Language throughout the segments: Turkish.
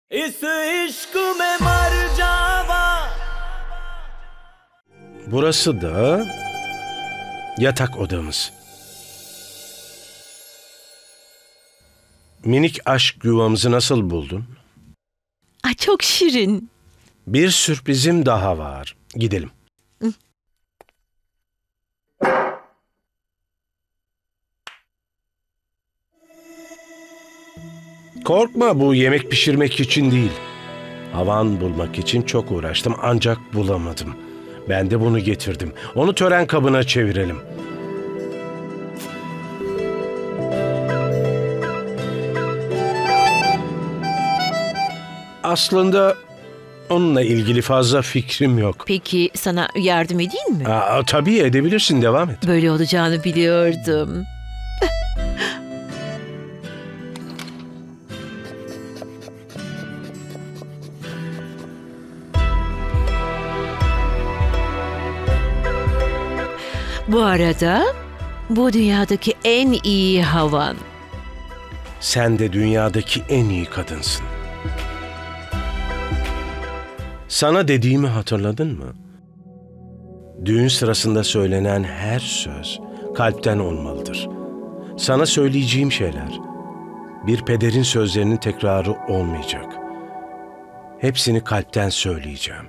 इस इश्क में मर जावा. Burası da yatak odamız. Minik aşk yuvamızı nasıl buldun? Ay, çok şirin. Bir sürprizim daha var. Gidelim. Korkma, bu yemek pişirmek için değil. Havan bulmak için çok uğraştım ancak bulamadım. Ben de bunu getirdim. Onu tören kabına çevirelim. Aslında onunla ilgili fazla fikrim yok. Peki sana yardım edeyim mi? Tabii edebilirsin, devam et. Böyle olacağını biliyordum. Bu arada bu dünyadaki en iyi havan. Sen de dünyadaki en iyi kadınsın. Sana dediğimi hatırladın mı? Düğün sırasında söylenen her söz kalpten olmalıdır. Sana söyleyeceğim şeyler bir pederin sözlerinin tekrarı olmayacak. Hepsini kalpten söyleyeceğim.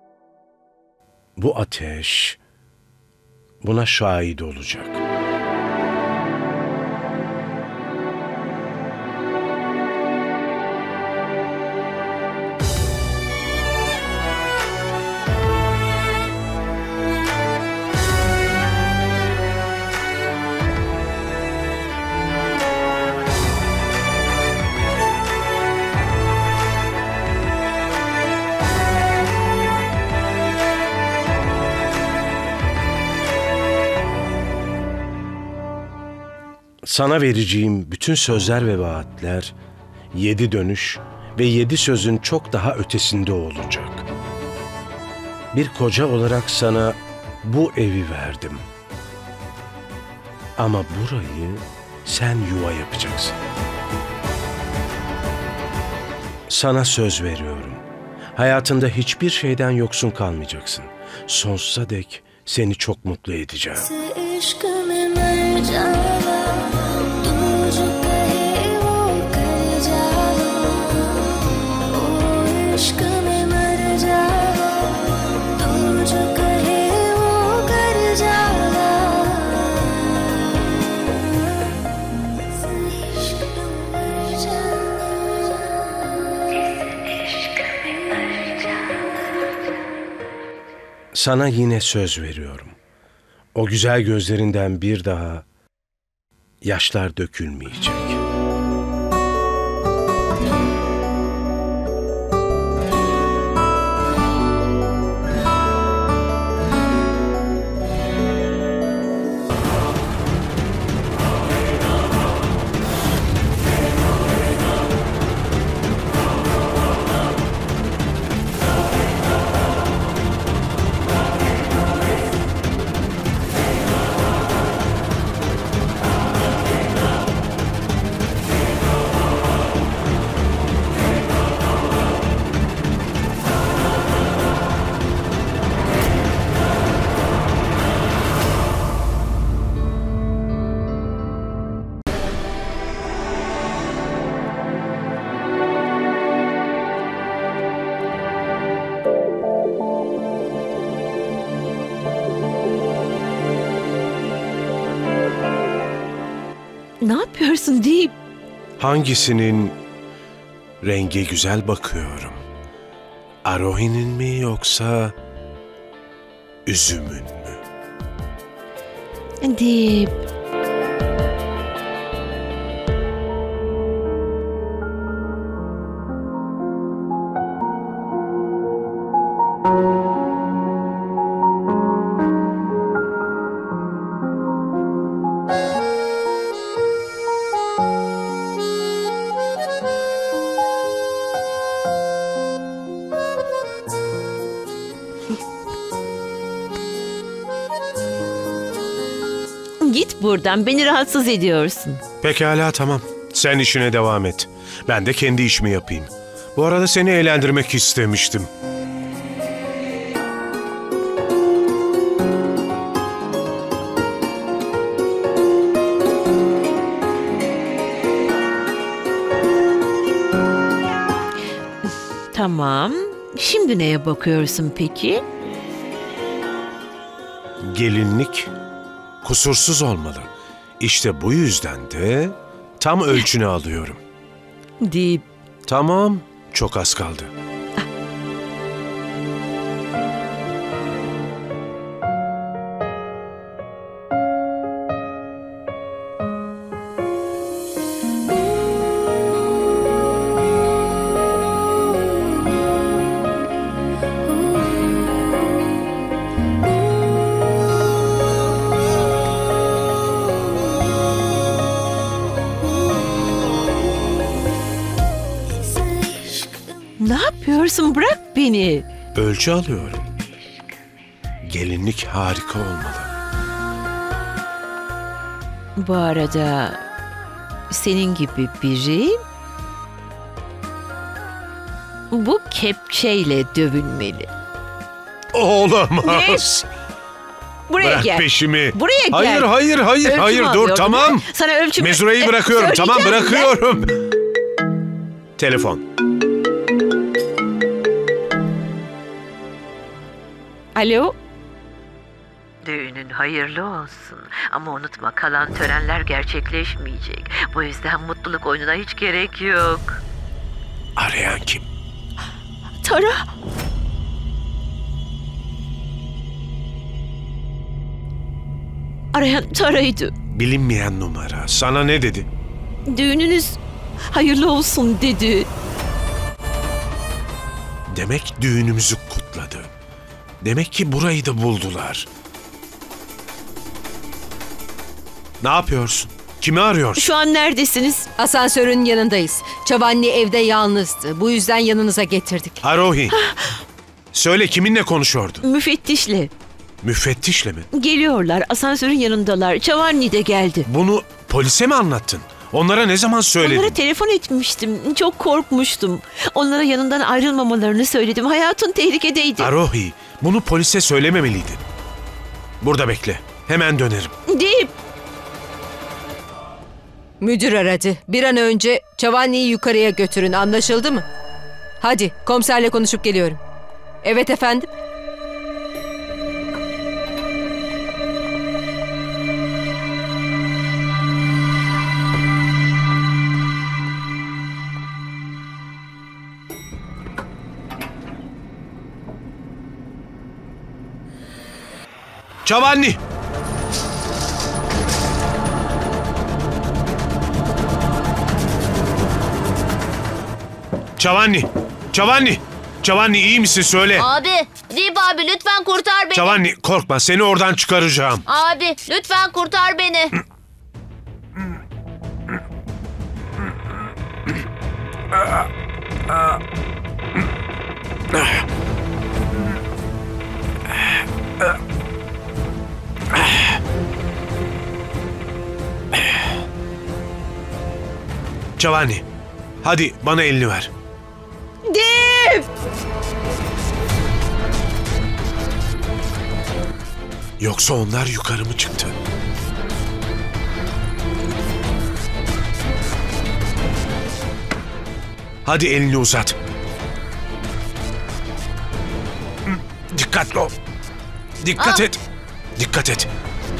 Bu ateş buna şahit olacak. Sana vereceğim bütün sözler ve vaatler 7 dönüş ve 7 sözün çok daha ötesinde olacak. Bir koca olarak sana bu evi verdim. Ama burayı sen yuva yapacaksın. Sana söz veriyorum. Hayatında hiçbir şeyden yoksun kalmayacaksın. Sonsuza dek seni çok mutlu edeceğim. Sana yine söz veriyorum. O güzel gözlerinden bir daha yaşlar dökülmeyecek. Ne yapıyorsun Deep? Hangisinin rengi güzel bakıyorum? Arohi'nin mi yoksa üzümün mü? Deep. Git buradan, beni rahatsız ediyorsun. Pekala, tamam. Sen işine devam et. Ben de kendi işimi yapayım. Bu arada seni eğlendirmek istemiştim. Tamam. Şimdi neye bakıyorsun peki? Gelinlik kusursuz olmalı. İşte bu yüzden de tam ölçünü alıyorum. Deyip Tamam, çok az kaldı. ne yapıyorsun? Bırak beni. Ölçü alıyorum. Gelinlik harika olmalı. Bu arada senin gibi biri bu kepçeyle dövülmeli. Olamaz. Buraya Bırak gel. peşimi. Buraya gel. Hayır, hayır, hayır, Ölçümü hayır. Dur, alıyorum. tamam. Sana ölçümü... Mezurayı bırakıyorum. Tamam, söyleyeceğim bırakıyorum. Telefon. Alo? Düğünün hayırlı olsun. Ama unutma, kalan törenler gerçekleşmeyecek. Bu yüzden mutluluk oyununa hiç gerek yok. Arayan kim? Tara. Arayan Tara'ydı. Bilinmeyen numara. Sana ne dedi? Düğününüz hayırlı olsun dedi. Demek düğünümüzü kutladı. Demek ki burayı da buldular. Ne yapıyorsun? Kimi arıyorsun? Şu an neredesiniz? Asansörün yanındayız. Çavanli evde yalnızdı. Bu yüzden yanınıza getirdik. Arohi. Söyle, kiminle konuşuyordu? Müfettişle. Müfettişle mi? Geliyorlar. Asansörün yanındalar. Çavanni de geldi. Bunu polise mi anlattın? Onlara ne zaman söyledin? Onlara telefon etmiştim. Çok korkmuştum. Onlara yanından ayrılmamalarını söyledim. Hayatın tehlikedeydi. Arohi, bunu polise söylememeliydin. Burada bekle. Hemen dönerim. Deyip Müdür aradı. Bir an önce Çavanli'yi yukarıya götürün. Anlaşıldı mı? Hadi komiserle konuşup geliyorum. Evet efendim. Çavanni! Çavanni! Çavanni! Çavanni, iyi misin, söyle. Abi, Dip abi lütfen kurtar beni. Çavanni, korkma, seni oradan çıkaracağım. Abi lütfen kurtar beni. Çavanni, hadi bana elini ver. Deyip Yoksa onlar yukarı mı çıktı? Hadi elini uzat. Dikkatli ol. Dikkat et. Dikkat et.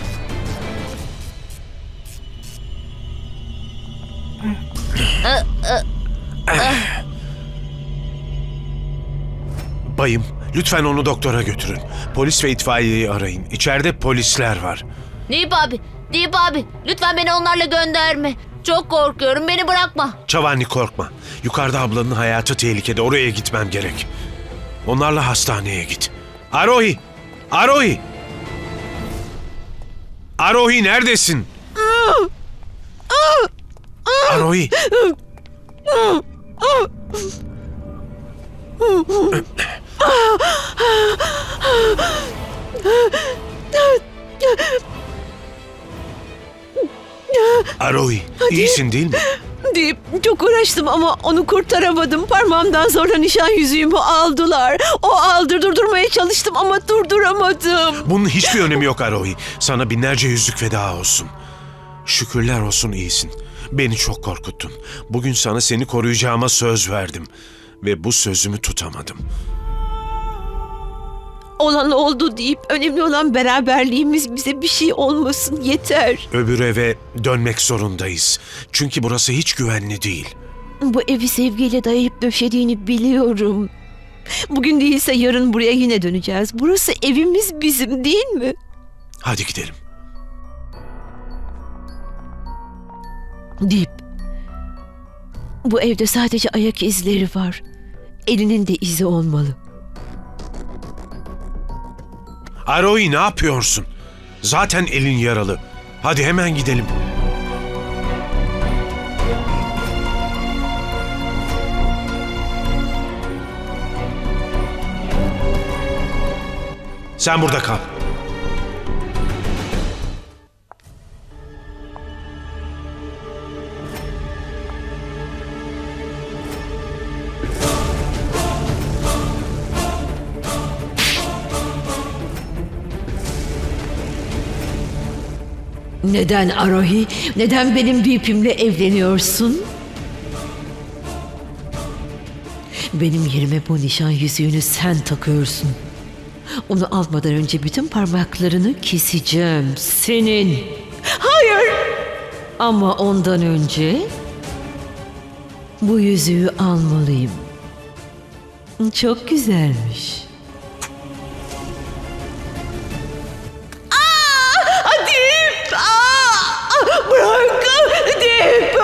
Bayım, lütfen onu doktora götürün. Polis ve itfaiyeyi arayın. İçeride polisler var. Dip abi lütfen beni onlarla gönderme. Çok korkuyorum, beni bırakma. Çavanni, korkma. Yukarıda ablanın hayatı tehlikede. Oraya gitmem gerek. Onlarla hastaneye git. Arohi! Arohi! Arohi, neredesin? Arohi! Arohi, iyisin değil mi? deyip çok uğraştım ama onu kurtaramadım. Parmağımdan zorla nişan yüzüğümü aldılar. O aldı, durdurmaya çalıştım ama durduramadım. Bunun hiçbir önemi yok Arohi. Sana binlerce yüzlük feda olsun. Şükürler olsun iyisin. Beni çok korkuttun. Bugün sana seni koruyacağıma söz verdim. Ve bu sözümü tutamadım. Olan oldu deyip önemli olan beraberliğimiz, bize bir şey olmasın yeter. Öbür eve dönmek zorundayız. Çünkü burası hiç güvenli değil. Bu evi sevgiyle dayayıp döşediğini biliyorum. Bugün değilse yarın buraya yine döneceğiz. Burası evimiz bizim, değil mi? Hadi gidelim. Deyip bu evde sadece ayak izleri var. Elinin de izi olmalı. Arohi ne yapıyorsun? Zaten elin yaralı. Hadi hemen gidelim. Sen burada kal. Neden Arohi? Neden benim Deep'imle evleniyorsun? Benim yerime bu nişan yüzüğünü sen takıyorsun. Onu almadan önce bütün parmaklarını keseceğim. Senin. Hayır! Ama ondan önce bu yüzüğü almalıyım. Çok güzelmiş. Deep! Bırak! Deep!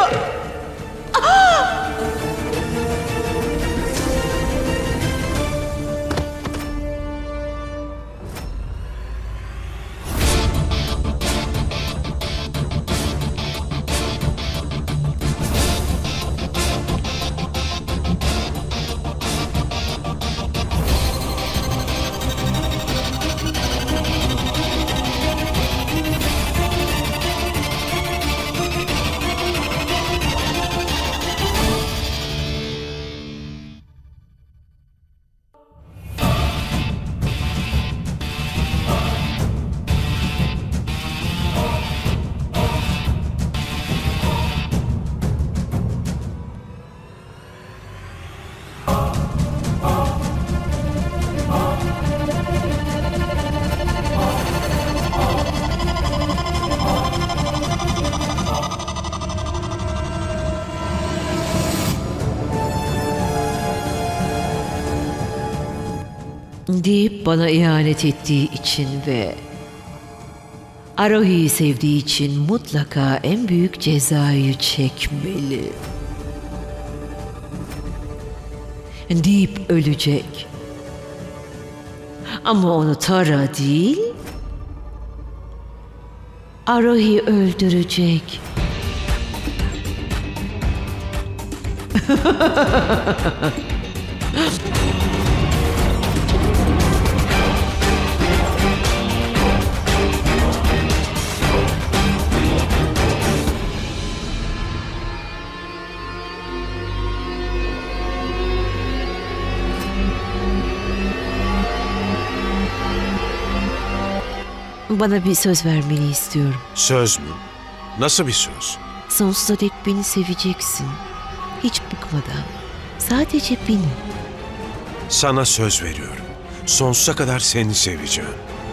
Deyip bana ihanet ettiği için ve Arohi'yi sevdiği için mutlaka en büyük cezayı çekmeli. Deyip ölecek. Ama onu Tara değil, Arohi öldürecek. Bana bir söz vermeni istiyorum. Söz mü? Nasıl bir söz? Sonsuza dek beni seveceksin. Hiç bıkmadan. Sadece beni. Sana söz veriyorum. Sonsuza kadar seni seveceğim.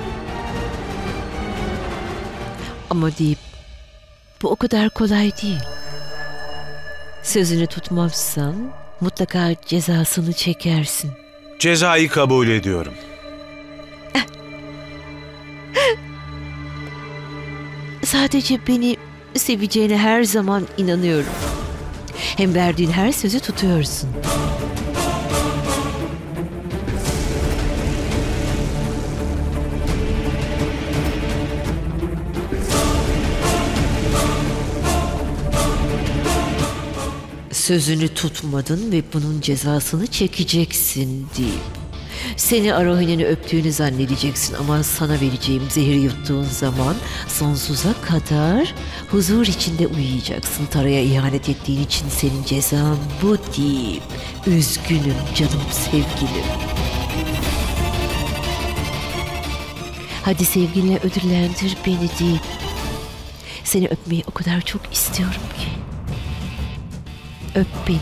Ama deyip bu o kadar kolay değil. Sözünü tutmazsan mutlaka cezasını çekersin. Cezayı kabul ediyorum. Sadece beni seveceğine her zaman inanıyorum. Hem verdiğin her sözü tutuyorsun. Sözünü tutmadın ve bunun cezasını çekeceksin deyip. Seni Arohi'nin öptüğünü zannedeceksin ama sana vereceğim zehri yuttuğun zaman sonsuza kadar huzur içinde uyuyacaksın. Tara'ya ihanet ettiğin için senin cezan bu deyip. Üzgünüm canım sevgilim. Hadi sevginle ödüllendir beni deyip. Seni öpmeyi o kadar çok istiyorum ki. Öp beni.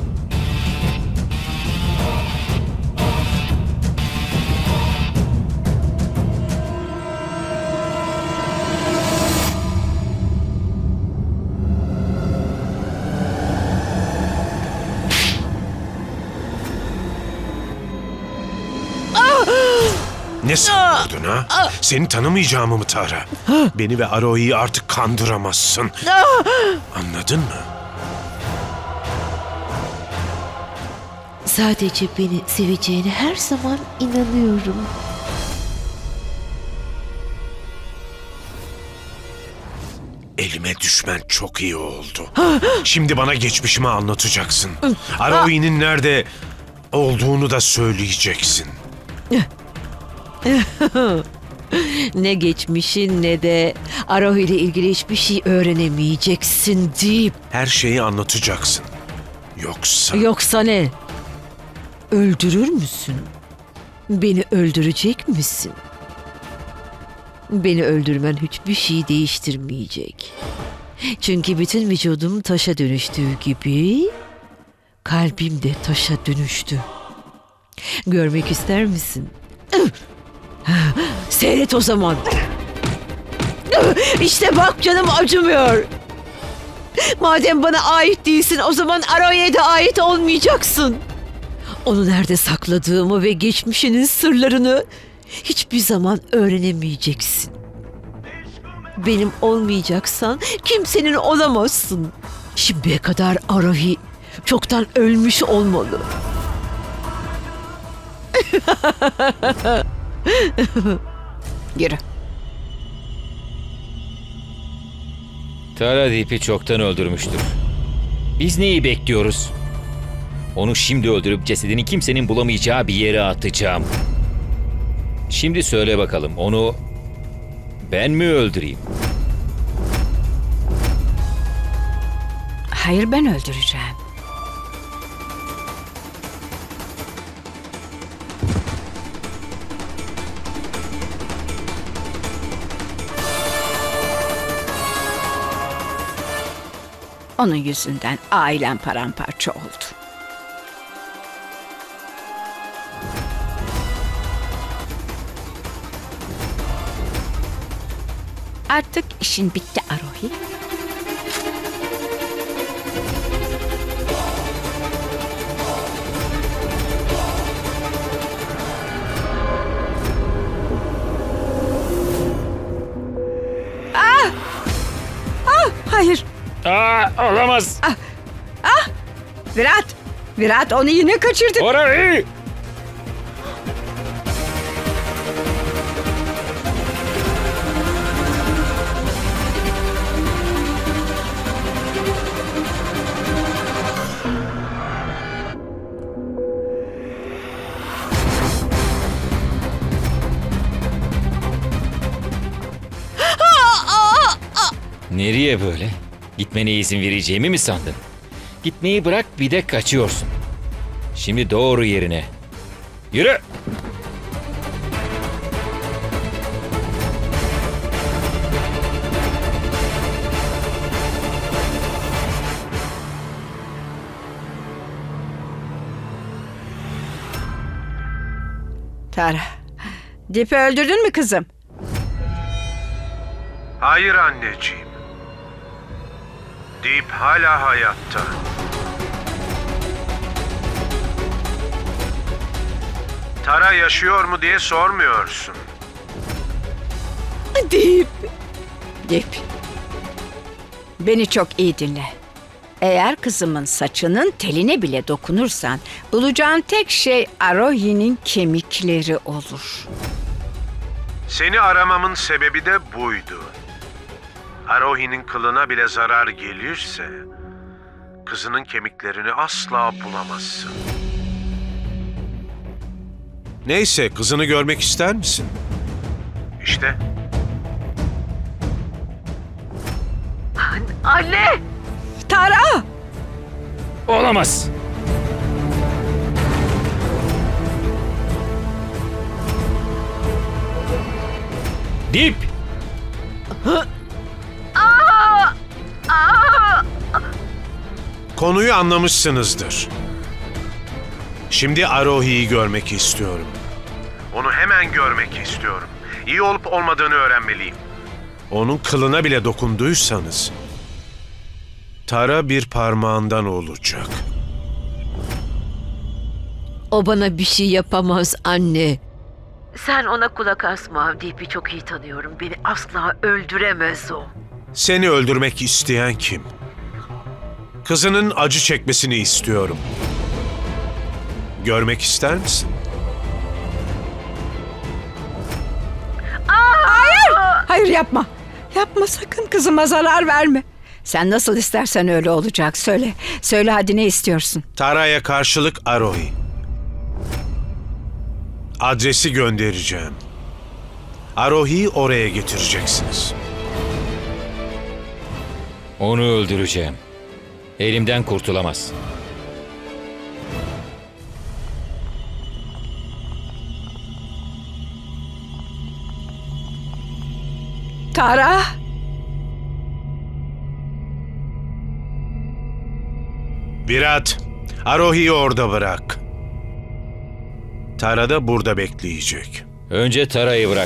Ne sandın ha? Seni tanımayacağımı mı Tara? Beni ve Arohi'yi artık kandıramazsın. Anladın mı? Sadece beni seveceğine her zaman inanıyorum. Elime düşmen çok iyi oldu. Şimdi bana geçmişimi anlatacaksın. Arohi'nin nerede olduğunu da söyleyeceksin. Ne geçmişin ne de Arohi ile ilgili hiçbir şey öğrenemeyeceksin deyip. Her şeyi anlatacaksın. Yoksa... Yoksa ne? Öldürür müsün? Beni öldürecek misin? Beni öldürmen hiçbir şey değiştirmeyecek. Çünkü bütün vücudum taşa dönüştüğü gibi kalbim de taşa dönüştü. Görmek ister misin? Seyret o zaman. İşte bak canım acımıyor. Madem bana ait değilsin o zaman Arohi'ye de ait olmayacaksın. Onu nerede sakladığımı ve geçmişinin sırlarını hiçbir zaman öğrenemeyeceksin. Benim olmayacaksan kimsenin olamazsın. Şimdiye kadar Arohi çoktan ölmüş olmalı. Yürü. Tara Deep'i çoktan öldürmüştür. Biz neyi bekliyoruz? Onu şimdi öldürüp cesedini kimsenin bulamayacağı bir yere atacağım. Şimdi söyle bakalım, onu ben mi öldüreyim? Hayır, ben öldüreceğim. Onun yüzünden ailem paramparça oldu. Artık işin bitti Arohi. Hayır. Olamaz. Virat onu yine kaçırdı. Orayı! Nereye böyle? Gitmene izin vereceğimi mi sandın? Gitmeyi bırak, bir de kaçıyorsun. Şimdi doğru yerine. Yürü! Tara, Deep'i öldürdün mü kızım? Hayır anneciğim. Deep hala hayatta. Tara yaşıyor mu diye sormuyorsun. Deep. Beni çok iyi dinle. Eğer kızımın saçının teline bile dokunursan bulacağın tek şey Arohi'nin kemikleri olur. Seni aramamın sebebi de buydu. Arohi'nin kılına bile zarar gelirse kızının kemiklerini asla bulamazsın. Neyse, kızını görmek ister misin? İşte. Anne! Tara! Olamaz. Dip! Konuyu anlamışsınızdır. Şimdi Arohi'yi görmek istiyorum. Onu hemen görmek istiyorum. İyi olup olmadığını öğrenmeliyim. Onun kılına bile dokunduysanız, Tara bir parmağından olacak. O bana bir şey yapamaz anne. Sen ona kulak asma. Deep'i çok iyi tanıyorum. Beni asla öldüremez o. Seni öldürmek isteyen kim? Kızının acı çekmesini istiyorum. Görmek ister misin? Hayır yapma. Yapma sakın, kızıma zarar verme. Sen nasıl istersen öyle olacak. Söyle. Söyle hadi, ne istiyorsun? Tara'ya karşılık Arohi. Adresi göndereceğim. Arohi'yi oraya getireceksiniz. Onu öldüreceğim. Elimden kurtulamaz. Tara! Virat, Arohi'yi orada bırak. Tara da burada bekleyecek. Önce Tara'yı bırak.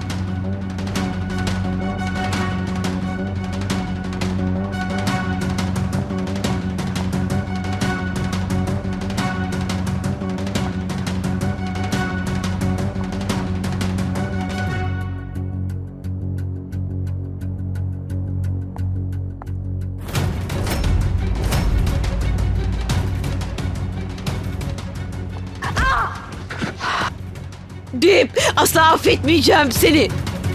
Dip, asla affetmeyeceğim seni.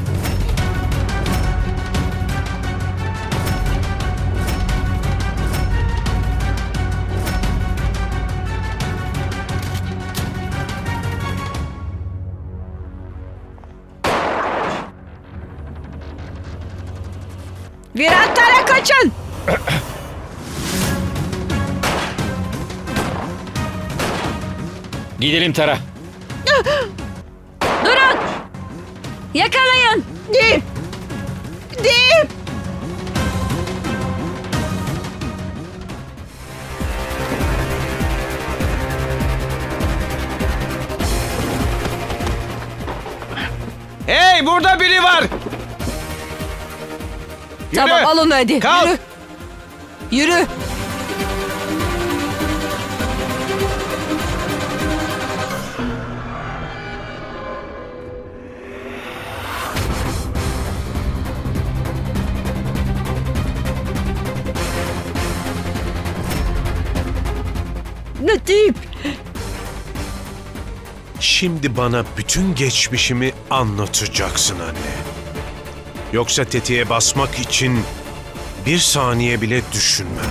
Virat, Tara kaçın! Gidelim Tara. Durun! Yakalayın! Dip! Dip! Hey, burada biri var. Tamam, al onu hadi. Kalk. Yürü. Yürü. Dip! Şimdi bana bütün geçmişimi anlatacaksın anne. Yoksa tetiğe basmak için bir saniye bile düşünmem.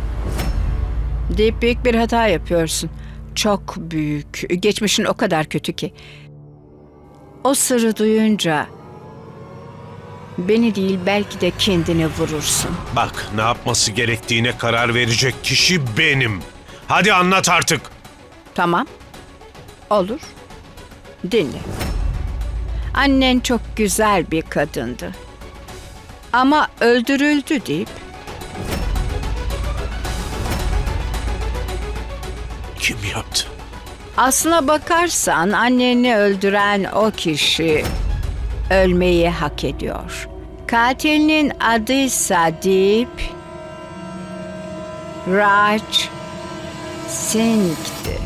Dip, büyük bir hata yapıyorsun. Çok büyük. Geçmişin o kadar kötü ki. O sırrı duyunca beni değil belki de kendini vurursun. Bak, ne yapması gerektiğine karar verecek kişi benim. Hadi anlat artık. Tamam. Olur. Dinle. Annen çok güzel bir kadındı. Ama öldürüldü Dip. Kim yaptı? Aslına bakarsan anneni öldüren o kişi ölmeyi hak ediyor. Katilinin adıysa Dip Raj Singh'ti.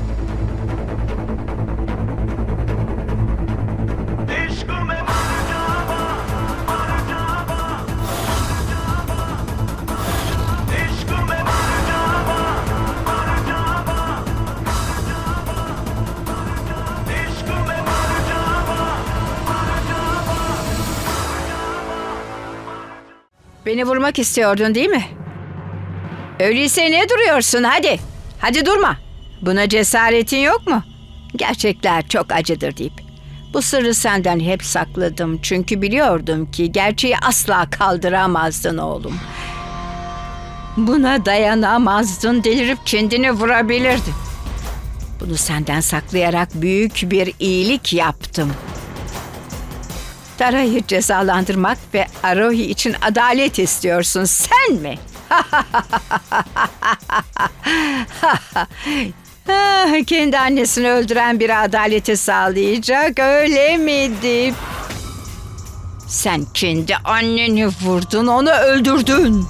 Beni vurmak istiyordun değil mi? Öyleyse ne duruyorsun? Hadi. Hadi durma. Buna cesaretin yok mu? Gerçekler çok acıdır deyip. Bu sırrı senden hep sakladım. Çünkü biliyordum ki gerçeği asla kaldıramazdın oğlum. Buna dayanamazdın, delirip kendini vurabilirdin. Bunu senden saklayarak büyük bir iyilik yaptım. Tara'yı cezalandırmak ve Arohi için adalet istiyorsun, sen mi? Kendi annesini öldüren biri adaleti sağlayacak, öyle miydi? Sen kendi anneni vurdun, onu öldürdün.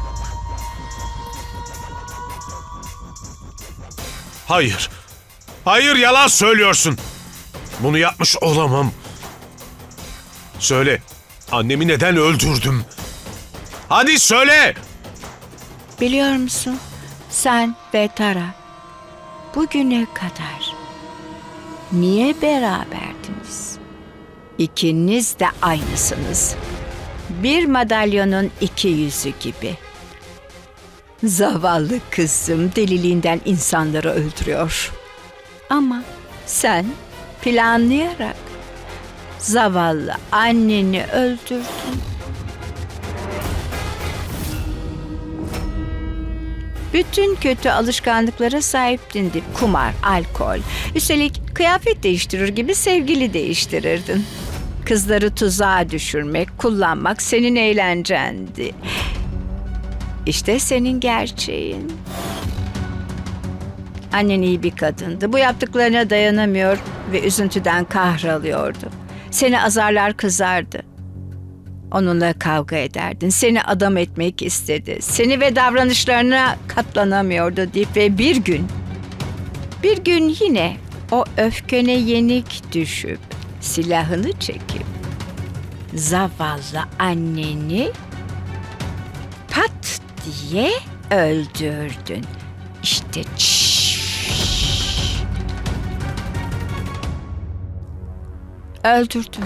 Hayır. Hayır, yalan söylüyorsun. Bunu yapmış olamam. Söyle, annemi neden öldürdüm? Hadi söyle. Biliyor musun? Sen ve Tara bugüne kadar niye beraberdiniz? İkiniz de aynısınız. Bir madalyonun iki yüzü gibi. Zavallı kızım deliliğinden insanları öldürüyor. Ama sen planlayarak zavallı anneni öldürdün. Bütün kötü alışkanlıklara sahiptin. Kumar, alkol. Üstelik kıyafet değiştirir gibi sevgili değiştirirdin. Kızları tuzağa düşürmek, kullanmak senin eğlencendi. İşte senin gerçeğin. Annen iyi bir kadındı. Bu yaptıklarına dayanamıyor ve üzüntüden kahroluyordu. Seni azarlar, kızardı. Onunla kavga ederdin. Seni adam etmek istedi. Seni ve davranışlarına katlanamıyordu deyip ve bir gün yine o öfkene yenik düşüp silahını çekip zavallı anneni pat diye öldürdün. İşte öldürdün.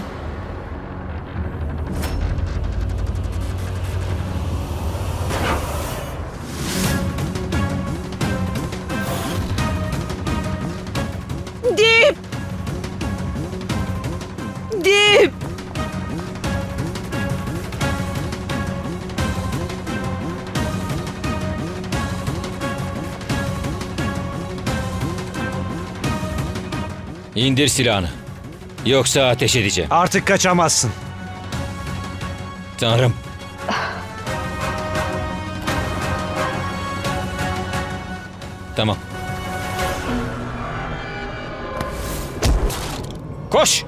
Dip! Dip! İndir silahını. Yoksa ateş edeceğim. Artık kaçamazsın. Tanrım. Tamam. Koş!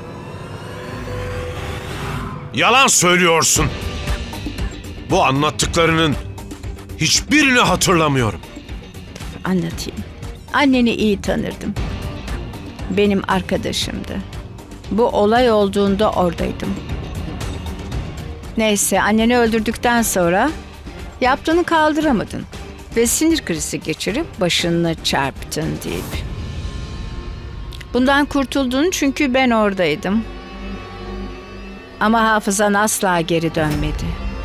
Yalan söylüyorsun. Bu anlattıklarının hiçbirini hatırlamıyorum. Anlatayım. Anneni iyi tanırdım. Benim arkadaşımdı. Bu olay olduğunda oradaydım. Neyse, anneni öldürdükten sonra yaptığını kaldıramadın ve sinir krizi geçirip başını çarptın deyip. Bundan kurtuldun çünkü ben oradaydım. Ama hafızan asla geri dönmedi.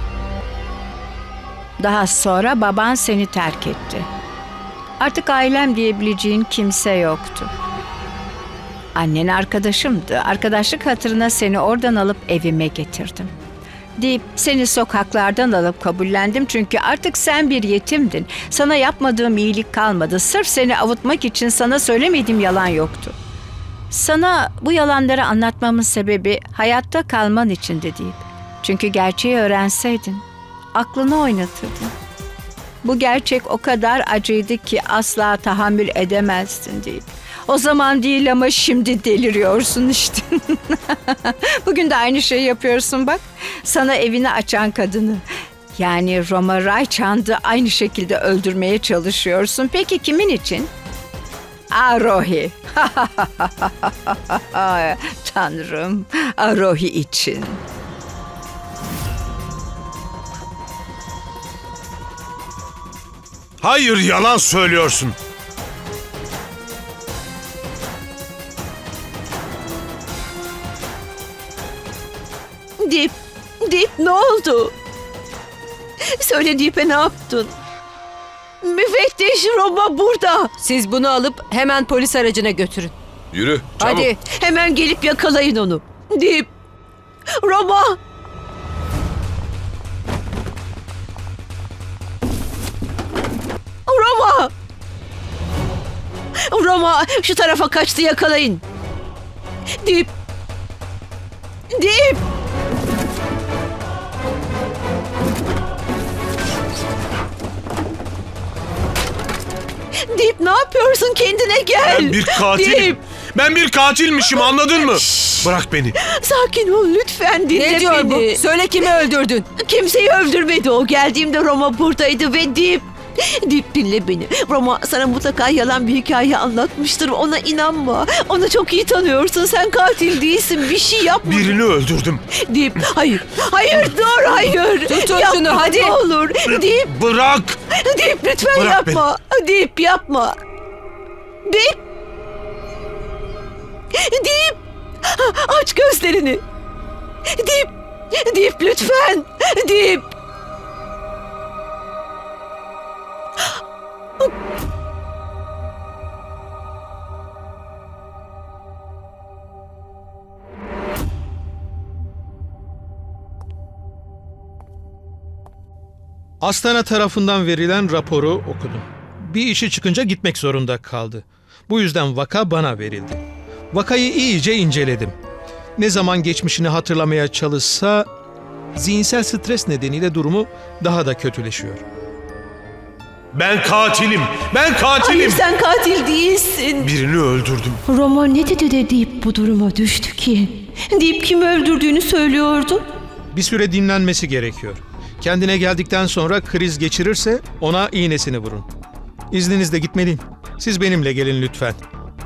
Daha sonra baban seni terk etti. Artık ailem diyebileceğin kimse yoktu. Annen arkadaşımdı. Arkadaşlık hatırına seni oradan alıp evime getirdim. Deyip seni sokaklardan alıp kabullendim çünkü artık sen bir yetimdin. Sana yapmadığım iyilik kalmadı. Sırf seni avutmak için sana söylemediğim yalan yoktu. Sana bu yalanları anlatmamın sebebi hayatta kalman içindi deyip. Çünkü gerçeği öğrenseydin aklını oynatırdın. Bu gerçek o kadar acıydı ki asla tahammül edemezdin deyip. O zaman değil ama şimdi deliriyorsun işte. Bugün de aynı şeyi yapıyorsun bak. Sana evini açan kadını, yani Roma Raychand'ı aynı şekilde öldürmeye çalışıyorsun. Peki kimin için? Arohi. Tanrım, Arohi için. Hayır, yalan söylüyorsun. Dip ne oldu? Söyle Dip'e ne yaptın? Müfettiş Roma burada. Siz bunu alıp hemen polis aracına götürün. Yürü çabuk. Hadi. Hemen gelip yakalayın onu. Dip. Roma. Roma. Roma şu tarafa kaçtı, yakalayın. Dip. Dip. Dip, ne yapıyorsun? Kendine gel. Ben bir katilim. Dip. Ben bir katilmişim, anladın mı? Bırak beni. Sakin ol lütfen, dinle Ne diyor beni. bu? Söyle kimi öldürdün? Kimseyi öldürmedi o. Geldiğimde Roma buradaydı ve Dip. Dip, dinle beni. Roma sana mutlaka yalan bir hikaye anlatmıştır. Ona inanma. Onu çok iyi tanıyorsun. Sen katil değilsin. Bir şey yapma. Birini öldürdüm. Dip, hayır. Hayır, dur, hayır. Tutun Yapma, şunu, hadi. Ne olur. Dip, Bırak. Dip lütfen Bırak yapma. Dip, yapma. Dip. Dip. Aç gözlerini. Dip. Dip lütfen. Dip. Astana tarafından verilen raporu okudum. Bir işi çıkınca gitmek zorunda kaldı. Bu yüzden vaka bana verildi. Vakayı iyice inceledim. Ne zaman geçmişini hatırlamaya çalışsa zihinsel stres nedeniyle durumu daha da kötüleşiyor. Ben katilim. Ben katilim. Hayır, sen katil değilsin. Birini öldürdüm. Roma ne dedi de Dip bu duruma düştü ki? Dip kimi öldürdüğünü söylüyordu. Bir süre dinlenmesi gerekiyor. Kendine geldikten sonra kriz geçirirse ona iğnesini vurun. İzninizle gitmeliyim. Siz benimle gelin lütfen.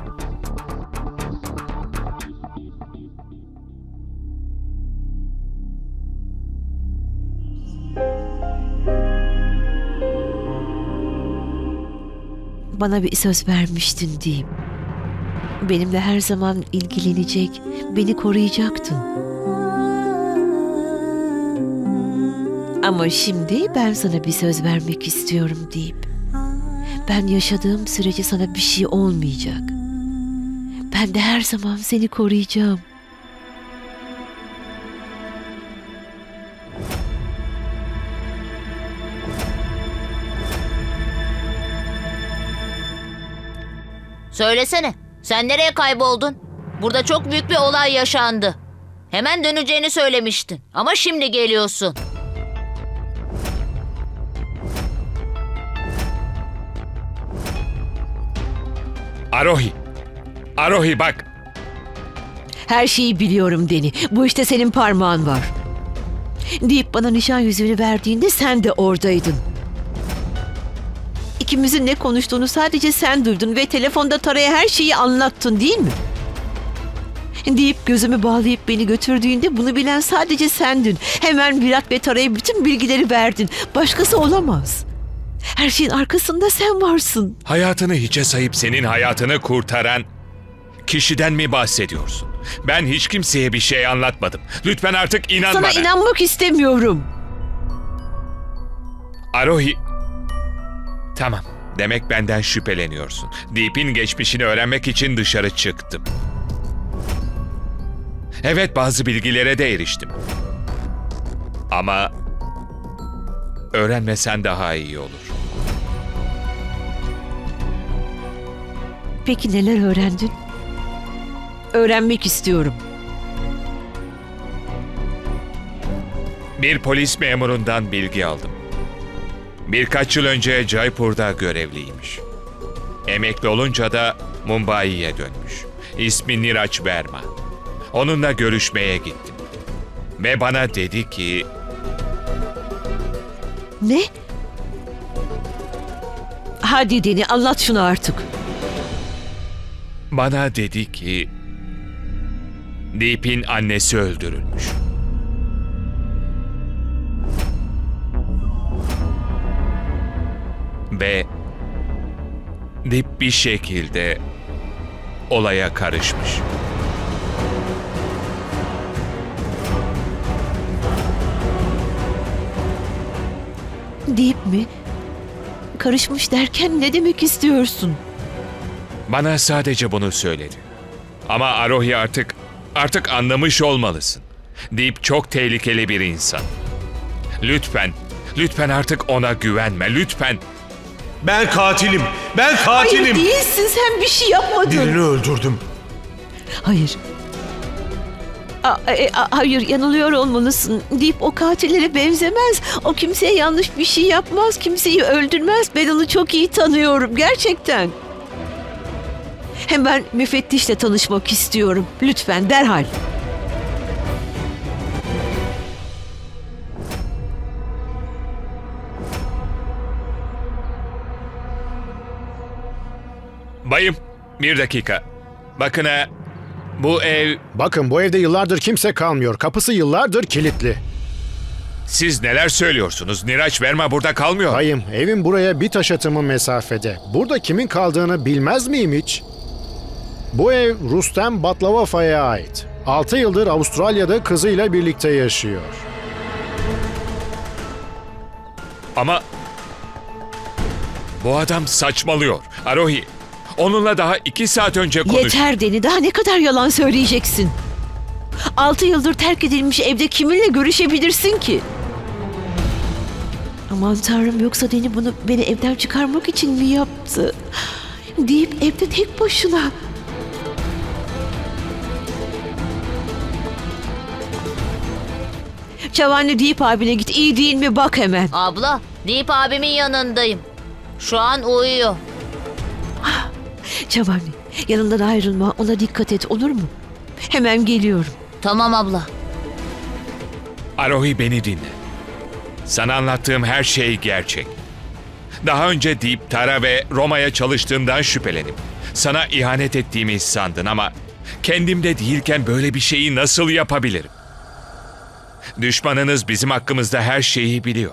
Bana bir söz vermiştin Dip. Benimle her zaman ilgilenecek, beni koruyacaktın. Ama şimdi ben sana bir söz vermek istiyorum Dip. Ben yaşadığım sürece sana bir şey olmayacak. Ben de her zaman seni koruyacağım. Söylesene, sen nereye kayboldun? Burada çok büyük bir olay yaşandı. Hemen döneceğini söylemiştin ama şimdi geliyorsun. Arohi. Arohi bak. Her şeyi biliyorum Deni. Bu işte senin parmağın var. Dip bana nişan yüzüğünü verdiğinde sen de oradaydın. İkimizin ne konuştuğunu sadece sen duydun ve telefonda Tara'ya her şeyi anlattın, değil mi? Deyip gözümü bağlayıp beni götürdüğünde bunu bilen sadece sendin. Hemen Virat ve Tara'ya bütün bilgileri verdin. Başkası olamaz. Her şeyin arkasında sen varsın. Hayatını hiçe sayıp senin hayatını kurtaran kişiden mi bahsediyorsun? Ben hiç kimseye bir şey anlatmadım. Lütfen artık inan Sana bana. inanmak istemiyorum. Arohi... Tamam. Demek benden şüpheleniyorsun. Deep'in geçmişini öğrenmek için dışarı çıktım. Evet, bazı bilgilere de eriştim. Ama öğrenmesen daha iyi olur. Peki neler öğrendin? Öğrenmek istiyorum. Bir polis memurundan bilgi aldım. Birkaç yıl önce Jaipur'da görevliymiş. Emekli olunca da Mumbai'ye dönmüş. İsmi Niraj Verma. Onunla görüşmeye gittim. Ve bana dedi ki... Ne? Hadi Deni, anlat şunu artık. Bana dedi ki... Deep'in annesi öldürülmüş. Ve Deep bir şekilde olaya karışmış. Deyip mi? Karışmış derken ne demek istiyorsun? Bana sadece bunu söyledi. Ama Arohi artık anlamış olmalısın. Deep çok tehlikeli bir insan. Lütfen artık ona güvenme, lütfen. Ben katilim. Ben katilim. Hayır değilsin, sen bir şey yapmadın. Birini öldürdüm. Hayır. Hayır, yanılıyor olmalısın. Deyip o katillere benzemez. O kimseye yanlış bir şey yapmaz, kimseyi öldürmez. Ben onu çok iyi tanıyorum, gerçekten. Hem ben müfettişle tanışmak istiyorum. Lütfen, derhal. Bayım, bir dakika. Bakın bu ev... Bakın bu evde yıllardır kimse kalmıyor. Kapısı yıllardır kilitli. Siz neler söylüyorsunuz? Niraj Verma burada kalmıyor. Bayım, evim buraya bir taş atımı mesafede. Burada kimin kaldığını bilmez miyim hiç? Bu ev Rustem Batlavafa'ya ait. 6 yıldır Avustralya'da kızıyla birlikte yaşıyor. Ama bu adam saçmalıyor. Arohi, onunla daha 2 saat önce konuştum. Yeter Deni, daha ne kadar yalan söyleyeceksin? 6 yıldır terk edilmiş evde kiminle görüşebilirsin ki? Aman Tanrım, yoksa Deni bunu beni evden çıkarmak için mi yaptı? Deyip evde tek başına. Çavanlı Deyip abine git, iyi değil mi bak hemen. Abla, Deep abimin yanındayım. Şu an uyuyor. Çavanlı, yanından ayrılma, ona dikkat et, olur mu? Hemen geliyorum. Tamam abla. Arohi, beni dinle. Sana anlattığım her şey gerçek. Daha önce Deep, Tara ve Roma'ya çalıştığından şüphelenim. Sana ihanet ettiğimi sandın ama kendimde değilken böyle bir şeyi nasıl yapabilirim? Düşmanınız bizim hakkımızda her şeyi biliyor.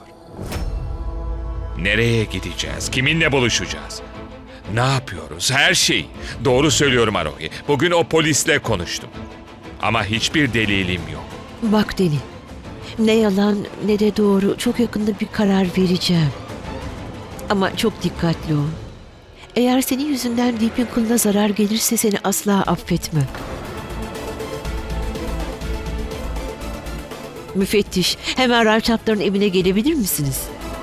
Nereye gideceğiz? Kiminle buluşacağız? Ne yapıyoruz? Her şeyi. Doğru söylüyorum Arohi. Bugün o polisle konuştum. Ama hiçbir delilim yok. Bak Deni, ne yalan ne de doğru, çok yakında bir karar vereceğim. Ama çok dikkatli ol. Eğer senin yüzünden Deep'in kılına zarar gelirse seni asla affetmem. Müfettiş, hemen Rajatların evine gelebilir misiniz?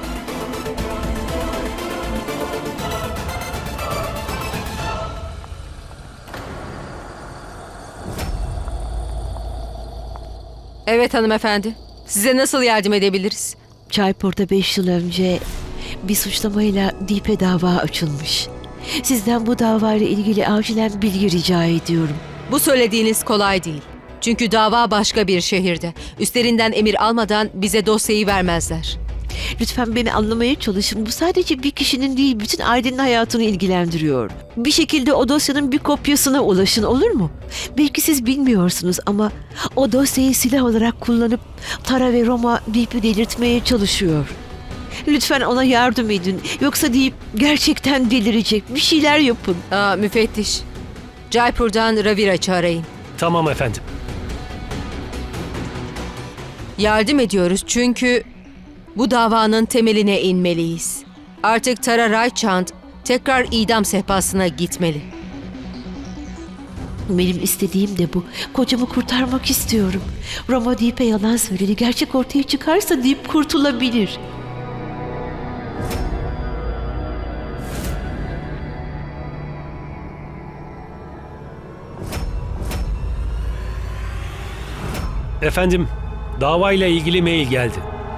Evet hanımefendi. Size nasıl yardım edebiliriz? Jaipur'da 5 yıl önce bir suçlamayla Deep'e dava açılmış. Sizden bu davayla ilgili acilen bilgi rica ediyorum. Bu söylediğiniz kolay değil. Çünkü dava başka bir şehirde. Üstlerinden emir almadan bize dosyayı vermezler. Lütfen beni anlamaya çalışın. Bu sadece bir kişinin değil, bütün ailenin hayatını ilgilendiriyor. Bir şekilde o dosyanın bir kopyasına ulaşın, olur mu? Belki siz bilmiyorsunuz ama o dosyayı silah olarak kullanıp Tara ve Roma Deep'i delirtmeye çalışıyor. Lütfen ona yardım edin. Yoksa Deep gerçekten delirecek. Bir şeyler yapın. Müfettiş. Jaipur'dan Raviraç'ı arayın. Tamam efendim. Yardım ediyoruz çünkü bu davanın temeline inmeliyiz. Artık Tara Raichand tekrar idam sehpasına gitmeli. Benim istediğim de bu. Kocamı kurtarmak istiyorum. Roma Deep'e yalan söyledi. Gerçek ortaya çıkarsa Deep kurtulabilir. Efendim, davayla ilgili mail geldi.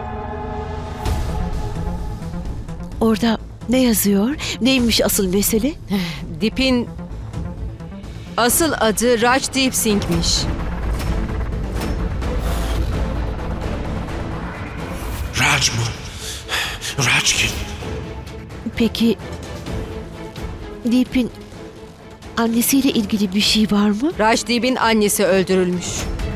Orada ne yazıyor? Neymiş asıl mesele? Deep'in asıl adı Rajdeep Singh'miş. Raj mı? Raj kim? Peki Deep'in annesiyle ilgili bir şey var mı? Rajdeep'in annesi öldürülmüş.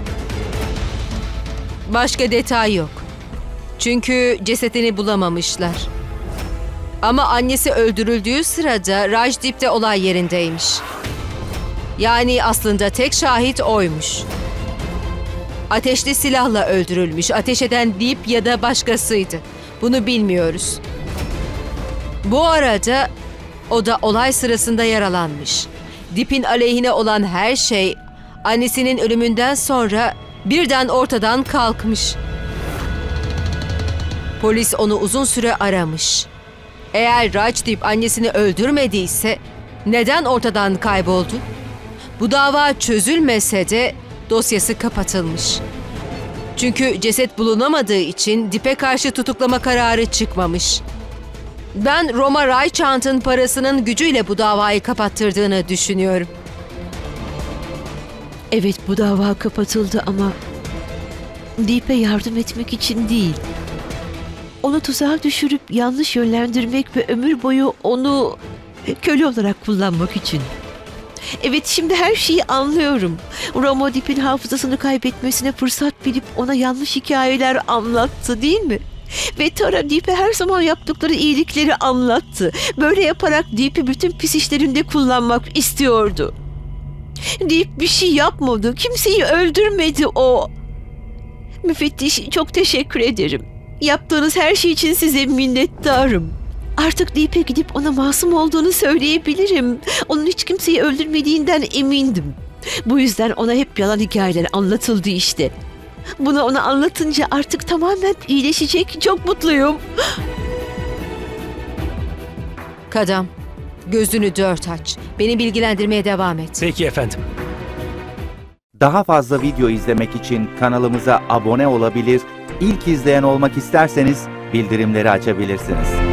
Başka detay yok. Çünkü cesedini bulamamışlar. Ama annesi öldürüldüğü sırada Rajdeep de olay yerindeymiş. Yani aslında tek şahit oymuş. Ateşli silahla öldürülmüş. Ateş eden Deep ya da başkasıydı. Bunu bilmiyoruz. Bu arada o da olay sırasında yaralanmış. Dip'in aleyhine olan her şey annesinin ölümünden sonra birden ortadan kalkmış. Polis onu uzun süre aramış. Eğer Rajdip annesini öldürmediyse neden ortadan kayboldu? Bu dava çözülmese de dosyası kapatılmış. Çünkü ceset bulunamadığı için Dip'e karşı tutuklama kararı çıkmamış. Ben Roma Raychant'ın parasının gücüyle bu davayı kapattırdığını düşünüyorum. Evet, bu dava kapatıldı ama Deep'e yardım etmek için değil. Onu tuzağa düşürüp yanlış yönlendirmek ve ömür boyu onu köle olarak kullanmak için. Evet, şimdi her şeyi anlıyorum. Roma Deep'in hafızasını kaybetmesine fırsat bilip ona yanlış hikayeler anlattı, değil mi? Ve Tara Deep'e her zaman yaptıkları iyilikleri anlattı. Böyle yaparak Deep'i bütün pis işlerinde kullanmak istiyordu. Deep bir şey yapmadı. Kimseyi öldürmedi o. Müfettiş, çok teşekkür ederim. Yaptığınız her şey için size minnettarım. Artık Deep'e gidip ona masum olduğunu söyleyebilirim. Onun hiç kimseyi öldürmediğinden emindim. Bu yüzden ona hep yalan hikayeler anlatıldı işte. Bunu ona anlatınca artık tamamen iyileşecek. Çok mutluyum. Kadam, gözünü dört aç. Beni bilgilendirmeye devam et. Peki efendim. Daha fazla video izlemek için kanalımıza abone olabilir, ilk izleyen olmak isterseniz bildirimleri açabilirsiniz.